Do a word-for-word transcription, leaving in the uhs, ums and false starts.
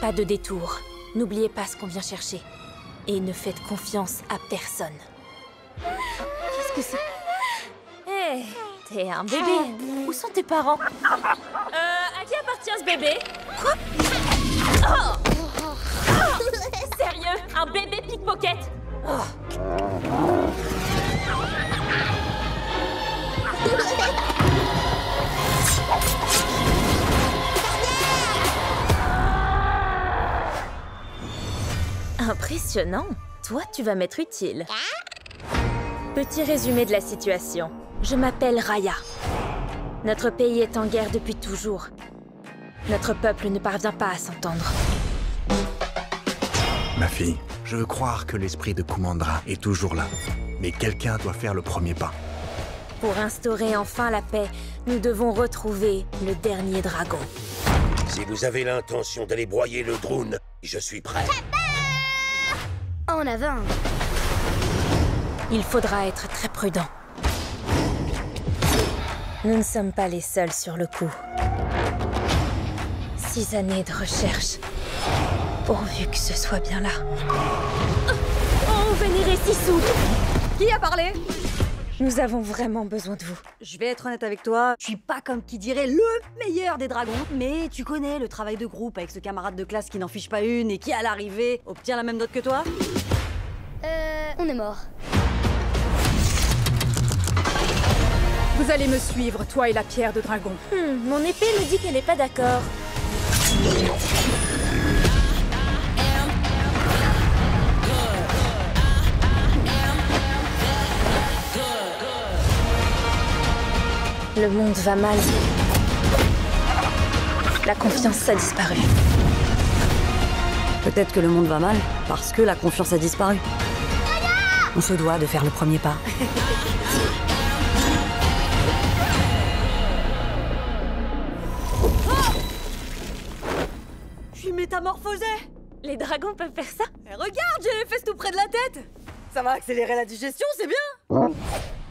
Pas de détour. N'oubliez pas ce qu'on vient chercher. Et ne faites confiance à personne. Qu'est-ce que c'est? Hé, t'es un bébé. Où sont tes parents? Euh, à qui appartient ce bébé? Quoi? Oh! Oh! Sérieux? Un bébé pickpocket? Oh. Impressionnant. Toi, tu vas m'être utile. Petit résumé de la situation. Je m'appelle Raya. Notre pays est en guerre depuis toujours. Notre peuple ne parvient pas à s'entendre. Ma fille, je veux croire que l'esprit de Kumandra est toujours là. Mais quelqu'un doit faire le premier pas. Pour instaurer enfin la paix, nous devons retrouver le dernier dragon. Si vous avez l'intention d'aller broyer le drone, je suis prêt. En avant. Il faudra être très prudent. Nous ne sommes pas les seuls sur le coup. Six années de recherche. Pourvu que ce soit bien là. Oh, vénéré Sissou! Qui a parlé? Nous avons vraiment besoin de vous. Je vais être honnête avec toi, je suis pas comme qui dirait le meilleur des dragons, mais tu connais le travail de groupe avec ce camarade de classe qui n'en fiche pas une et qui, à l'arrivée, obtient la même note que toi. Euh... On est mort. Vous allez me suivre, toi et la pierre de dragon. Hmm, mon épée me dit qu'elle n'est pas d'accord. Le monde va mal. La confiance a disparu. Peut-être que le monde va mal parce que la confiance a disparu. On se doit de faire le premier pas. Je suis métamorphosée. Les dragons peuvent faire ça? Et regarde, j'ai les fesses tout près de la tête. Ça va accélérer la digestion, c'est bien.